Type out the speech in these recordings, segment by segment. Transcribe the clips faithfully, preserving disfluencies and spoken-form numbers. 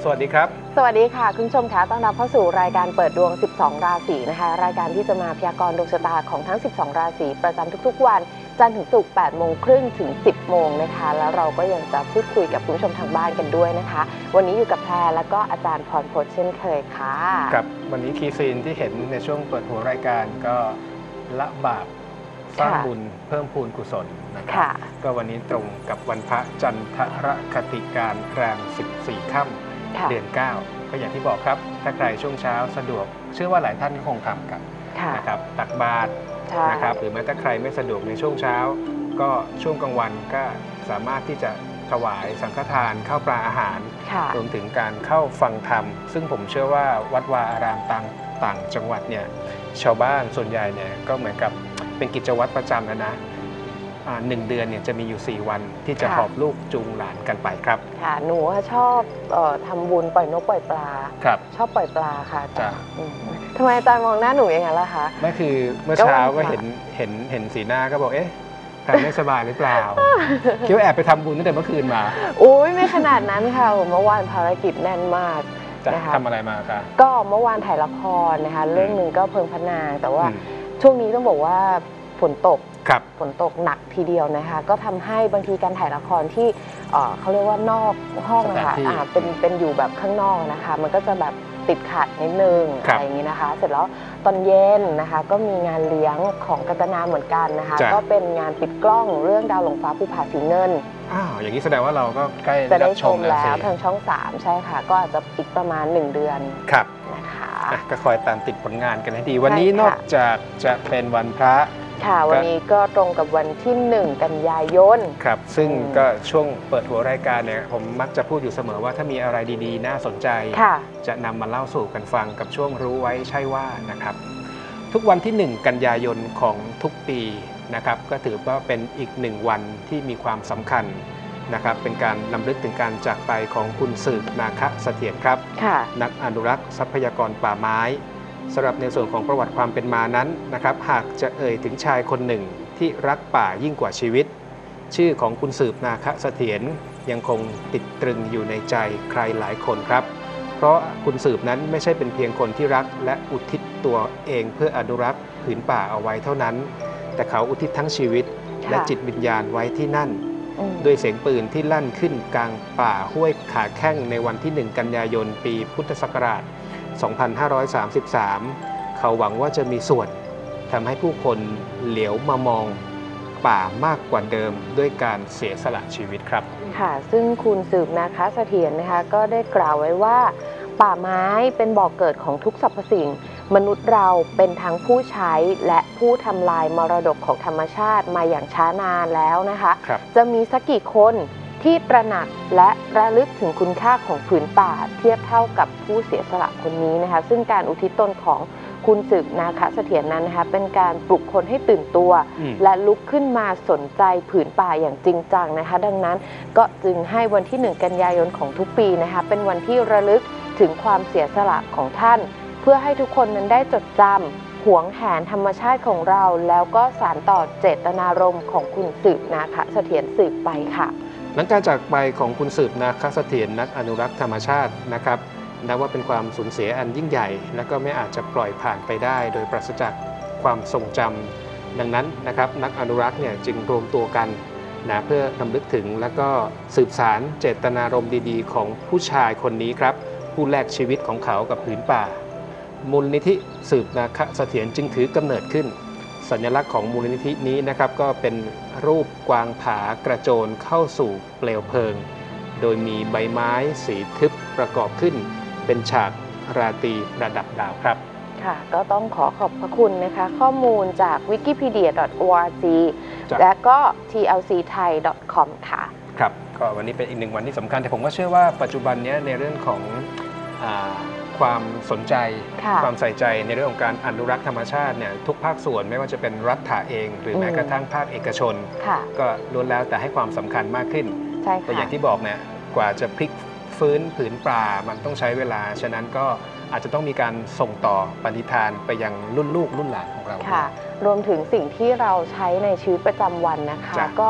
วัสดีครับสวัสดีค่ะคุณผู้ชมคะต้อนรับเข้าสู่รายการเปิดดวงสิบสองราศีนะคะรายการที่จะมาพยากรณ์ดวงชะตาของทั้งสิบสองราศีประจำทุกๆวันจันทร์ถึงศุกร์แปดโมงครึ่งถึงสิบโมงนะคะแล้วเราก็ยังจะพูดคุยกับคุณผู้ชมทางบ้านกันด้วยนะคะวันนี้อยู่กับแพรแล้วก็อาจารย์พรพจน์เช่นเคยค่ะกับวันนี้คีย์ซีนที่เห็นในช่วงเปิดหัวรายการก็ละบาปสร้างบุญเพิ่มพูนกุศลนะครับก็วันนี้ตรงกับวันพระจันทรคติการแรมสิบสี่ค่ำเดือนเก้าก็อย่างที่บอกครับถ้าใครช่วงเช้าสะดวกเชื่อว่าหลายท่านก็คงทำกันนะครับตักบาตรนะครับหรือแม้แต่ใครไม่สะดวกในช่วงเช้าก็ช่วงกลางวันก็สามารถที่จะถวายสังฆทานข้าวปลาอาหารรวมถึงการเข้าฟังธรรมซึ่งผมเชื่อว่าวัดวาอารามต่างต่างจังหวัดเนี่ยชาวบ้านส่วนใหญ่เนี่ยก็เหมือนกับเป็นกิจวัตรประจำนะนะหนึ่งเดือนเนี่ยจะมีอยู่สี่วันที่จะหอบลูกจูงหลานกันไปครับค่ะหนูชอบทำบุญปล่อยนกปล่อยปลาครับชอบปล่อยปลาค่ะจ้ะทำไมอาจารย์มองหน้าหนูอย่างนั้นล่ะคะไม่คือเมื่อเช้าก็เห็นเห็นเห็นสีหน้าก็บอกเอ๊ะแพรไม่สบายหรือเปล่าคิดว่าแอบไปทำบุญตั้งแต่เมื่อคืนมาอุ้ยไม่ขนาดนั้นค่ะเมื่อวานภารกิจแน่นมากนะคะทำอะไรมาคะก็เมื่อวานถ่ายละครนะคะเรื่องหนึ่งก็เพิงพระนางแต่ว่าช่วงนี้ต้องบอกว่าฝนตกฝนตกหนักทีเดียวนะคะก็ทำให้บางทีการถ่ายละครที่เขาเรียกว่านอกห้องนะคะเป็นเป็นอยู่แบบข้างนอกนะคะมันก็จะแบบติดขัดนิดนึงอะไรอย่างนี้นะคะเสร็จแล้วตอนเย็นนะคะก็มีงานเลี้ยงของกัตนาเหมือนกันนะคะก็เป็นงานปิดกล้องเรื่องดาวหลงฟ้าภูผาสีเงินอ้าวอย่างนี้แสดงว่าเราก็ใกล้จะได้ชมแล้วทางช่องสามใช่ค่ะก็อาจจะอีกประมาณหนึ่งเดือนครับนะคะก็คอยตามติดผลงานกันให้ดีวันนี้นอกจากจะเป็นวันพระค่ะวันนี้ก็ตรงกับวันที่หนึ่งกันยายนครับซึ่งก็ช่วงเปิดหัวรายการเนี่ยผมมักจะพูดอยู่เสมอว่าถ้ามีอะไรดีๆน่าสนใจจะนำมาเล่าสู่กันฟังกับช่วงรู้ไว้ใช่ว่านะครับทุกวันที่หนึ่งกันยายนของทุกปีนะครับก็ถือว่าเป็นอีกหนึ่งวันที่มีความสำคัญนะครับเป็นการนำลึกถึงการจากไปของคุณสืบนาคะเสถียรครับนักอนุรักษ์ทรัพยากรป่าไม้สำหรับในส่วนของประวัติความเป็นมานั้นนะครับหากจะเอ่ยถึงชายคนหนึ่งที่รักป่ายิ่งกว่าชีวิตชื่อของคุณสืบนาคะเสถียรยังคงติดตรึงอยู่ในใจใครหลายคนครับเพราะคุณสืบนั้นไม่ใช่เป็นเพียงคนที่รักและอุทิศตัวเองเพื่ออนุรักษ์ผืนป่าเอาไว้เท่านั้นแต่เขาอุทิศทั้งชีวิตและจิตวิญญาณไว้ที่นั่นด้วยเสียงปืนที่ลั่นขึ้นกลางป่าห้วยขาแข้งในวันที่หนึ่งกันยายนปีพุทธศักราชสองพันห้าร้อยสามสิบสาม เขาหวังว่าจะมีส่วนทำให้ผู้คนเหลียวมามองป่ามากกว่าเดิมด้วยการเสียสละชีวิตครับค่ะซึ่งคุณสืบนาคะเสถียรนะคะก็ได้กล่าวไว้ว่าป่าไม้เป็นบ่อกเกิดของทุกสรรพสิ่งมนุษย์เราเป็นทั้งผู้ใช้และผู้ทำลายมรดกของธรรมชาติมาอย่างช้านานแล้วนะคะจะมีสักกี่คนที่ตระหนักและระลึกถึงคุณค่าของผืนป่าเทียบเท่ากับผู้เสียสละคนนี้นะคะซึ่งการอุทิศตนของคุณสืบนาคะเสถียรนั้นนะคะเป็นการปลุกคนให้ตื่นตัวและลุกขึ้นมาสนใจผืนป่าอย่างจริงจังนะคะดังนั้นก็จึงให้วันที่หนึ่งกันยายนของทุกปีนะคะเป็นวันที่ระลึกถึงความเสียสละของท่านเพื่อให้ทุกคนนั้นได้จดจำหวงแหนธรรมชาติของเราแล้วก็สานต่อเจตนารมณ์ของคุณสืบนาคะเสถียรสืบไปค่ะหลังการจากไปของคุณสืบนาคะเสถียรนักอนุรักษ์ธรรมชาตินะครับนับว่าเป็นความสูญเสียอันยิ่งใหญ่และก็ไม่อาจจะปล่อยผ่านไปได้โดยปราศจากความทรงจำดังนั้นนะครับนักอนุรักษ์เนี่ยจึงรวมตัวกันนะเพื่อนำลึกถึงและก็สืบสารเจตนารมณ์ดีๆของผู้ชายคนนี้ครับผู้แลกชีวิตของเขากับผืนป่ามูลนิธิสืบนาคะเสถียรจึงถือกำเนิดขึ้นสัญลักษณ์ของมูลนิธินี้นะครับก็เป็นรูปกวางผากระโจนเข้าสู่เปลวเพลิงโดยมีใบไม้สีทึบประกอบขึ้นเป็นฉากราตรีประดับดาวครับค่ะก็ต้องขอขอบพระคุณนะคะข้อมูลจาก วิกิพีเดีย ดอท โอ อาร์ จี และก็ ที แอล ซี ไทย ดอท คอม ค่ะครับก็วันนี้เป็นอีกหนึ่งวันที่สำคัญแต่ผมก็เชื่อว่าปัจจุบันนี้ในเรื่องของอ่าความสนใจความใส่ใจในเรื่องของการอนุรักษ์ธรรมชาติเนี่ยทุกภาคส่วนไม่ว่าจะเป็นรัฐเองหรือแม้กระทั่งภาคเอกชนก็ล้วนแล้วแต่ให้ความสำคัญมากขึ้นแต่อย่างที่บอกเนี่ยกว่าจะพลิกฟื้นผืนป่ามันต้องใช้เวลาฉะนั้นก็อาจจะต้องมีการส่งต่อปณิธานไปยังรุ่นลูกรุ่นหลานของเราค่ะรวมถึงสิ่งที่เราใช้ในชีวิตประจำวันนะคะก็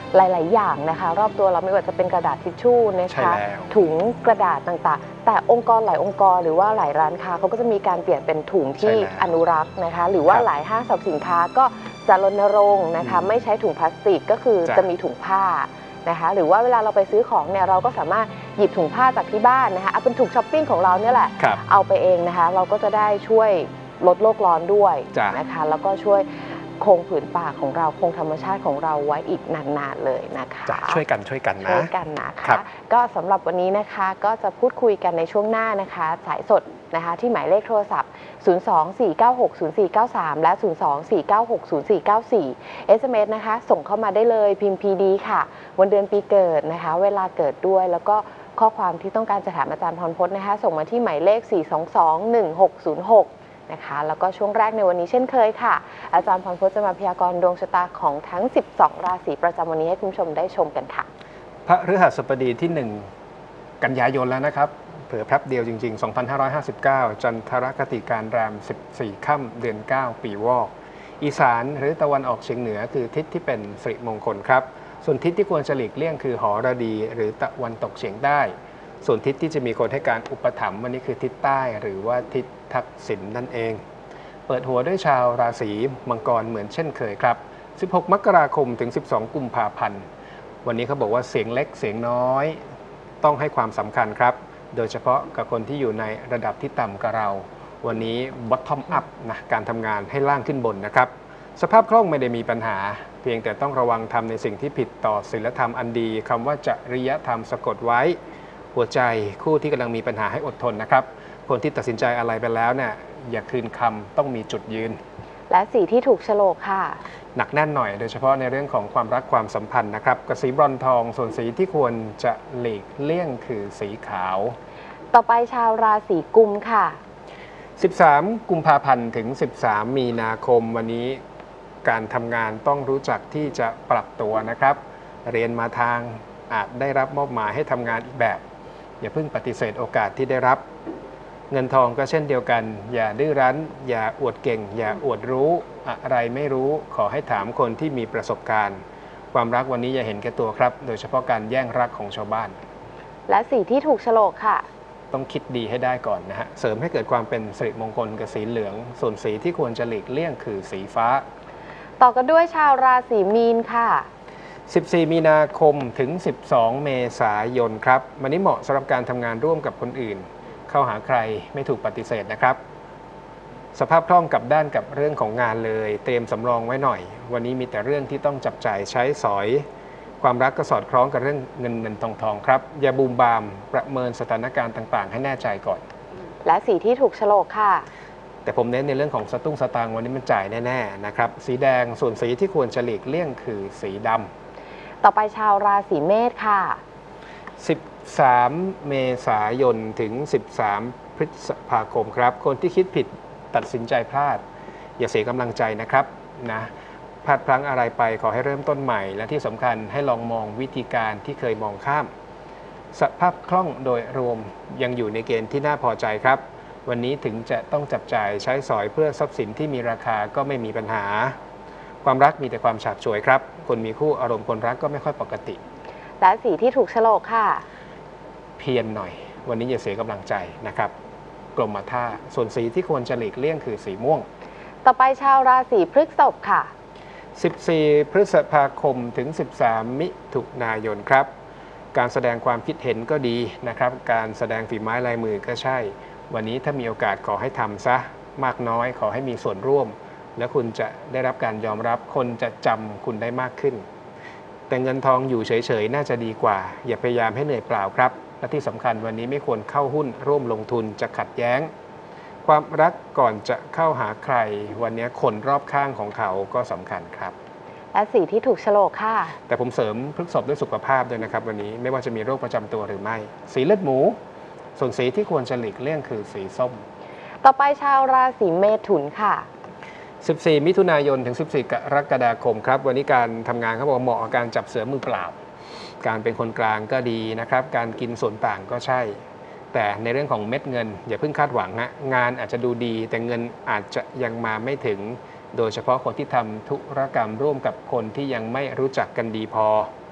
หลายๆอย่างนะคะรอบตัวเราไม่ว่าจะเป็นกระดาษทิชชู่นะคะถุงกระดาษต่างๆแต่องค์กรหลายองค์กรหรือว่าหลายร้านค้าเขาก็จะมีการเปลี่ยนเป็นถุงที่อนุรักษ์นะคะหรือว่าหลายห้างสรรพสินค้าก็จะรณรงค์นะคะไม่ใช้ถุงพลาสติกก็คือจะมีถุงผ้านะคะหรือว่าเวลาเราไปซื้อของเนี่ยเราก็สามารถหยิบถุงผ้าจากที่บ้านนะคะเอาเป็นถุงช้อปปิ้งของเราเนี่ยแหละเอาไปเองนะคะเราก็จะได้ช่วยลดโลกร้อนด้วยนะคะแล้วก็ช่วยคงผืนป่าของเราคงธรรมชาติของเราไว้อีกนานๆเลยนะคะช่วยกันช่วยกันนะช่วยกันนะคะก็สำหรับวันนี้นะคะก็จะพูดคุยกันในช่วงหน้านะคะสายสดนะคะที่หมายเลขโทรศัพท์ศูนย์ สอง สี่ เก้า หก ศูนย์ สี่ เก้า สามและศูนย์ สอง สี่ เก้า หก ศูนย์ สี่ เก้า สี่ เอส เอ็ม เอส นะคะส่งเข้ามาได้เลยพิมพ์ พี ดี ค่ะวันเดือนปีเกิดนะคะเวลาเกิดด้วยแล้วก็ข้อความที่ต้องการจะถามอาจารย์พรพจน์นะคะส่งมาที่หมายเลขสี่ สอง สอง หนึ่ง หก ศูนย์ หกนะคะแล้วก็ช่วงแรกในวันนี้เช่นเคยค่ะอาจารย์พรพจน์จะมาพยากรณ์ดวงชะตาของทั้งสิบสองราศีประจำวันนี้ให้คุณผู้ชมได้ชมกันค่ะพระฤหัสบดีที่หนึ่งกันยายนแล้วนะครับเผื่อแป๊บเดียวจริงๆ สองพันห้าร้อยห้าสิบเก้า จันทรคติการแรมสิบสี่ค่ำเดือนเก้าปีวอกอีสานหรือตะวันออกเฉียงเหนือคือทิศที่เป็นสิริมงคลครับส่วนทิศที่ควรจะหลีกเลี่ยงคือหรดีหรือตะวันตกเฉียงใต้ส่วนทิศที่จะมีคนให้การอุปถัมภ์วันนี้คือทิศใต้หรือว่าทิศทักษิณ นั่นเองเปิดหัวด้วยชาวราศีมังกรเหมือนเช่นเคยครับสิบหกมกราคมถึงสิบสองกุมภาพันธ์วันนี้เขาบอกว่าเสียงเล็กเสียงน้อยต้องให้ความสำคัญครับโดยเฉพาะกับคนที่อยู่ในระดับที่ต่ำกว่าเราวันนี้ bottom up นะการทำงานให้ล่างขึ้นบนนะครับสภาพคล่องไม่ได้มีปัญหาเพียงแต่ต้องระวังทำในสิ่งที่ผิดต่อศีลธรรมอันดีคำว่าจริยธรรมสะกดไว้หัวใจคู่ที่กำลังมีปัญหาให้อดทนนะครับคนที่ตัดสินใจอะไรไปแล้วเนี่ยอย่าคืนคำต้องมีจุดยืนและสีที่ถูกโฉลกค่ะหนักแน่นหน่อยโดยเฉพาะในเรื่องของความรักความสัมพันธ์นะครับกระสีบรอนทองส่วนสีที่ควรจะหลีกเลี่ยงคือสีขาวต่อไปชาวราศีกุมค่ะสิบสามกุมภาพันธ์ถึงสิบสามมีนาคมวันนี้การทำงานต้องรู้จักที่จะปรับตัวนะครับเรียนมาทางอาจได้รับมอบหมายให้ทำงานอีกแบบอย่าเพิ่งปฏิเสธโอกาสที่ได้รับเงินทองก็เช่นเดียวกันอย่าดื้อรั้นอย่าอวดเก่งอย่าอวดรู้อะไรไม่รู้ขอให้ถามคนที่มีประสบการณ์ความรักวันนี้อย่าเห็นแก่ตัวครับโดยเฉพาะการแย่งรักของชาวบ้านและสีที่ถูกโฉลกค่ะต้องคิดดีให้ได้ก่อนนะฮะเสริมให้เกิดความเป็นสิริมงคลกับสีเหลืองส่วนสีที่ควรจะหลีกเลี่ยงคือสีฟ้าต่อกันด้วยชาวราศีมีนค่ะสิบสี่มีนาคมถึงสิบสองเมษายนครับวันนี้เหมาะสำหรับการทำงานร่วมกับคนอื่นเข้าหาใครไม่ถูกปฏิเสธนะครับสภาพคล่องกับด้านกับเรื่องของงานเลยเตรียมสำรองไว้หน่อยวันนี้มีแต่เรื่องที่ต้องจับจ่ายใช้สอยความรักก็สอดคล้องกับเรื่องเงินเงินทองทองครับอย่าบูมบามประเมินสถานการณ์ต่างๆให้แน่ใจก่อนและสีที่ถูกโฉลกค่ะแต่ผมเน้นในเรื่องของสตุ้งสตางค์วันนี้มันจ่ายแน่ๆนะครับสีแดงส่วนสีที่ควรจะหลีกเลี่ยงคือสีดำต่อไปชาวราศีเมษค่ะสิบสามเมษายนถึงสิบสามพฤษภาคมครับคนที่คิดผิดตัดสินใจพลาดอย่าเสียกำลังใจนะครับนะพลาดพลั้งอะไรไปขอให้เริ่มต้นใหม่และที่สำคัญให้ลองมองวิธีการที่เคยมองข้ามสภาพคล่องโดยรวมยังอยู่ในเกณฑ์ที่น่าพอใจครับวันนี้ถึงจะต้องจับจ่ายใช้สอยเพื่อทรัพย์สินที่มีราคาก็ไม่มีปัญหาความรักมีแต่ความฉาบฉวยครับคนมีคู่อารมณ์คนรักก็ไม่ค่อยปกติและสีที่ถูกโฉลกค่ะเพียรหน่อยวันนี้อย่าเสียกำลังใจนะครับกรมท่าส่วนสีที่ควรจะหลีกเลี่ยงคือสีม่วงต่อไปชาวราศีพฤษภค่ะสิบสี่พฤษภาคมถึงสิบสามมิถุนายนครับการแสดงความคิดเห็นก็ดีนะครับการแสดงฝีไม้ลายมือก็ใช่วันนี้ถ้ามีโอกาสขอให้ทำซะมากน้อยขอให้มีส่วนร่วมและคุณจะได้รับการยอมรับคนจะจำคุณได้มากขึ้นแต่เงินทองอยู่เฉยๆน่าจะดีกว่าอย่าพยายามให้เหนื่อยเปล่าครับและที่สำคัญวันนี้ไม่ควรเข้าหุ้นร่วมลงทุนจะขัดแย้งความรักก่อนจะเข้าหาใครวันนี้คนรอบข้างของเขาก็สำคัญครับและสีที่ถูกโฉลกค่ะแต่ผมเสริมพฤษภด้วยสุขภาพด้วยนะครับวันนี้ไม่ว่าจะมีโรคประจำตัวหรือไม่สีเลือดหมูส่วนสีที่ควรจะหลีกเลี่ยงคือสีส้มต่อไปชาวราศีเมถุนค่ะสิบสี่มิถุนายนถึงสิบสี่กรกฎาคมครับวันนี้การทำงานเขาบอกเหมาะกับการจับเสือมือเปล่าการเป็นคนกลางก็ดีนะครับการกินส่วนต่างก็ใช่แต่ในเรื่องของเม็ดเงินอย่าเพิ่งคาดหวังนะงานอาจจะดูดีแต่เงินอาจจะยังมาไม่ถึงโดยเฉพาะคนที่ทำธุรกรรมร่วมกับคนที่ยังไม่รู้จักกันดีพอ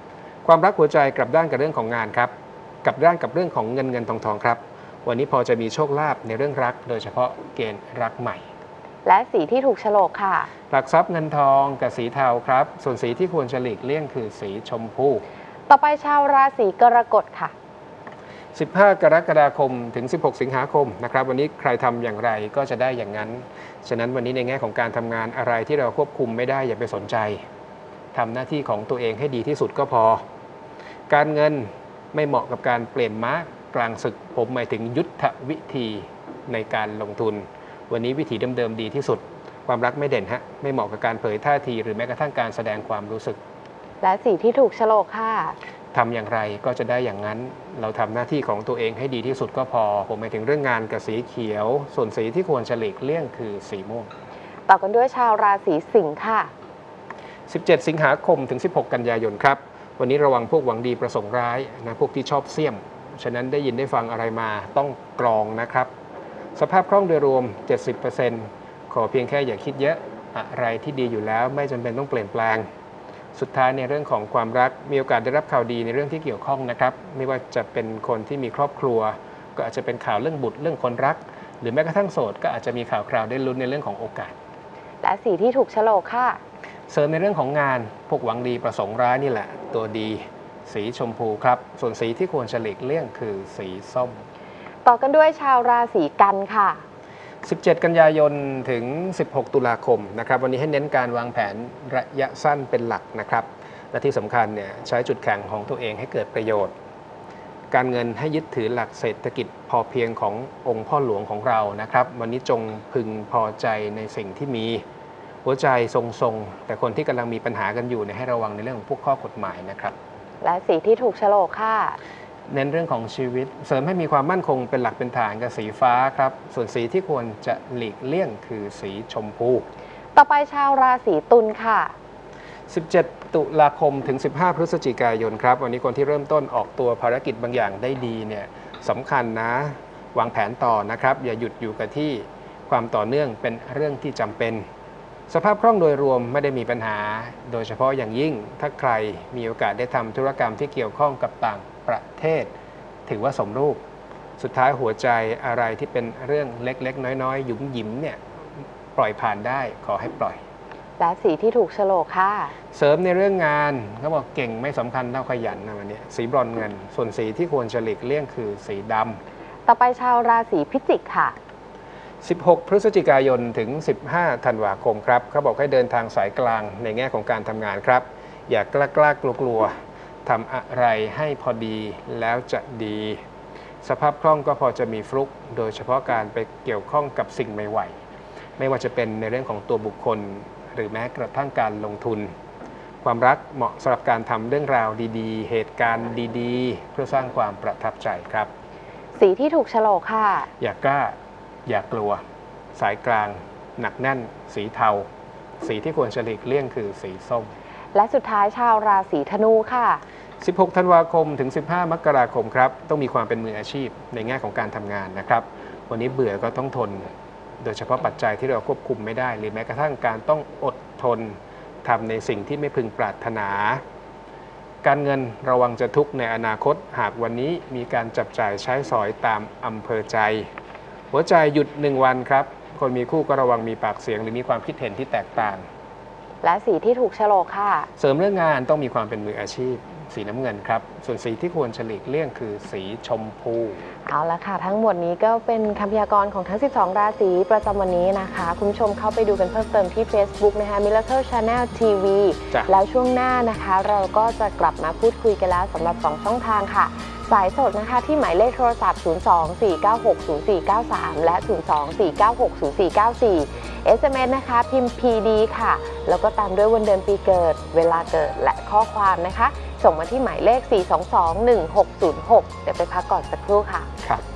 ความรักหัวใจกลับด้านกับเรื่องของงานครับกลับด้านกับเรื่องของเงินเงินทองทองครับวันนี้พอจะมีโชคลาภในเรื่องรักโดยเฉพาะเกณฑ์รักใหม่และสีที่ถูกโฉลกค่ะหลักทรัพย์เงินทองกับสีเทาครับส่วนสีที่ควรจะหลีกเลี่ยงคือสีชมพูต่อไปชาวราศีกรกฎค่ะสิบห้ากรกฎาคมถึงสิบหกสิงหาคมนะครับวันนี้ใครทำอย่างไรก็จะได้อย่างนั้นฉะนั้นวันนี้ในแง่ของการทำงานอะไรที่เราควบคุมไม่ได้อย่าไปสนใจทำหน้าที่ของตัวเองให้ดีที่สุดก็พอการเงินไม่เหมาะกับการเปลี่ยนม้ากลางศึกผมหมายถึงยุทธวิธีในการลงทุนวันนี้วิธีเดิมๆดีที่สุดความรักไม่เด่นฮะไม่เหมาะกับการเผยท่าทีหรือแม้กระทั่งการแสดงความรู้สึกและสีที่ถูกโฉลกค่ะทำอย่างไรก็จะได้อย่างนั้นเราทำหน้าที่ของตัวเองให้ดีที่สุดก็พอผมหมายถึงเรื่องงานกับสีเขียวส่วนสีที่ควรจะหลีกเลี่ยงคือสีม่วงต่อกันด้วยชาวราศีสิงค์ค่ะสิบเจ็ดสิงหาคมถึงสิบหกกันยายนครับวันนี้ระวังพวกหวังดีประสงค์ร้ายนะพวกที่ชอบเสี่ยมฉะนั้นได้ยินได้ฟังอะไรมาต้องกรองนะครับสภาพคล่องโดยรวม เจ็ดสิบเปอร์เซ็นต์ ขอเพียงแค่อย่าคิดเยอะอะไรที่ดีอยู่แล้วไม่จำเป็นต้องเปลี่ยนแปลงสุดท้ายในเรื่องของความรักมีโอกาสได้รับข่าวดีในเรื่องที่เกี่ยวข้องนะครับไม่ว่าจะเป็นคนที่มีครอบครัวก็อาจจะเป็นข่าวเรื่องบุตรเรื่องคนรักหรือแม้กระทั่งโสดก็อาจจะมีข่าวคราวได้ลุ้นในเรื่องของโอกาสและสีที่ถูกโฉลกค่ะเสริมในเรื่องของงานพวกหวังดีประสงค์ร้ายนี่แหละตัวดีสีชมพูครับส่วนสีที่ควรจะหลีกเลี่ยงคือสีส้มต่อกันด้วยชาวราศีกันค่ะสิบเจ็ดกันยายนถึงสิบหกตุลาคมนะครับวันนี้ให้เน้นการวางแผนระยะสั้นเป็นหลักนะครับและที่สำคัญเนี่ยใช้จุดแข็งของตัวเองให้เกิดประโยชน์การเงินให้ยึดถือหลักเศรษฐกิจพอเพียงขององค์พ่อหลวงของเรานะครับวันนี้จงพึงพอใจในสิ่งที่มีหัวใจทรงๆแต่คนที่กำลังมีปัญหากันอยู่เนี่ยให้ระวังในเรื่องของพวกข้อกฎหมายนะครับและสีที่ถูกโฉลกค่ะเน้นเรื่องของชีวิตเสริมให้มีความมั่นคงเป็นหลักเป็นฐานกับสีฟ้าครับส่วนสีที่ควรจะหลีกเลี่ยงคือสีชมพูต่อไปชาวราศีตุลค่ะสิบเจ็ดตุลาคมถึงสิบห้าพฤศจิกายนครับวันนี้คนที่เริ่มต้นออกตัวภารกิจบางอย่างได้ดีเนี่ยสำคัญนะวางแผนต่อนะครับอย่าหยุดอยู่กับที่ความต่อเนื่องเป็นเรื่องที่จำเป็นสภาพคล่องโดยรวมไม่ได้มีปัญหาโดยเฉพาะอย่างยิ่งถ้าใครมีโอกาสได้ทำธุรกรรมที่เกี่ยวข้องกับต่างประเทศถือว่าสมรูปสุดท้ายหัวใจอะไรที่เป็นเรื่องเล็กๆน้อยๆหยุมหยิมเนี่ยปล่อยผ่านได้ขอให้ปล่อยและสีที่ถูกโฉลกค่ะเสริมในเรื่องงานเขาบอกเก่งไม่สำคัญเท่าขยันนะวันนี้สีบรอนเงินส่วนสีที่ควรจะหลีกเลี่ยงคือสีดำต่อไปชาวราศีพิจิกค่ะสิบหกพฤศจิกายนถึงสิบห้าธันวาคมครับเขาบอกให้เดินทางสายกลางในแง่ของการทำงานครับอย่ากล้ากล้ากลัวกลัวทำอะไรให้พอดีแล้วจะดีสภาพคล่องก็พอจะมีฟลุกโดยเฉพาะการไปเกี่ยวข้องกับสิ่งใหม่ๆไม่ว่าจะเป็นในเรื่องของตัวบุคคลหรือแม้กระทั่งการลงทุนความรักเหมาะสำหรับการทำเรื่องราวดีๆเหตุการณ์ดีๆเพื่อสร้างความประทับใจครับสีที่ถูกโฉลกค่ะอย่ากล้าอย่ากลัวสายกลางหนักแน่นสีเทาสีที่ควรจะหลีกเลี่ยงคือสีส้มและสุดท้ายชาวราศีธนูค่ะสิบหกธันวาคมถึงสิบห้ามกราคมครับต้องมีความเป็นมืออาชีพในแง่ของการทำงานนะครับวันนี้เบื่อก็ต้องทนโดยเฉพาะปัจจัยที่เราควบคุมไม่ได้หรือแม้กระทั่งการต้องอดทนทำในสิ่งที่ไม่พึงปรารถนาการเงินระวังจะทุกข์ในอนาคตหากวันนี้มีการจับจ่ายใช้สอยตามอำเภอใจหัวใจหยุดหนึ่งวันครับคนมีคู่ก็ระวังมีปากเสียงหรือมีความคิดเห็นที่แตกต่างและสีที่ถูกโฉลกค่ะเสริมเรื่องงานต้องมีความเป็นมืออาชีพสีน้ำเงินครับส่วนสีที่ควรหลีกเลี่ยงคือสีชมพูเอาละค่ะทั้งหมดนี้ก็เป็นคำพยากรณ์ของทั้งสิบสองราศีประจำวันนี้นะคะคุณผู้ชมเข้าไปดูกันเพิ่มเติมที่ Facebook นะคะ Miracle Channel ที วี แล้วช่วงหน้านะคะเราก็จะกลับมาพูดคุยกันแล้วสำหรับสองช่องทางค่ะสายสดนะคะที่หมายเลขโทรศัพท์ศูนย์ สอง สี่ เก้า หก ศูนย์ สี่ เก้า สาม และศูนย์ สอง สี่ เก้า หก ศูนย์ สี่ เก้า สี่ เอส เอ็ม เอส นะคะพิมพ์ พี ดี ค่ะแล้วก็ตามด้วยวันเดือนปีเกิดเวลาเกิดและข้อความนะคะส่งมาที่หมายเลข สี่ สอง สอง หนึ่ง หก ศูนย์ หก เดี๋ยวไปพักก่อนสักครู่ค่ะครับ